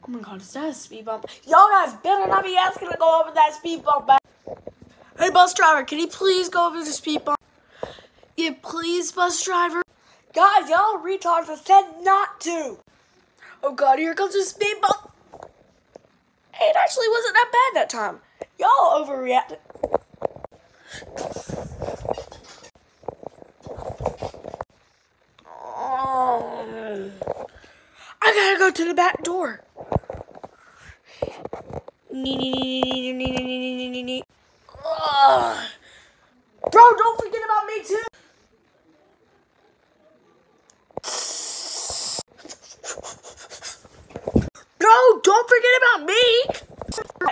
Oh my god, is that a speed bump? Y'all guys better not be asking to go over that speed bump back. Hey, bus driver, can you please go over the speed bump? Yeah, please, bus driver. Guys, y'all retards have said not to. Oh god, here comes the speed bump. Hey, it actually wasn't that bad that time. Y'all overreacted. I gotta go to the back door. Bro, don't forget about me too. Bro, don't forget about me.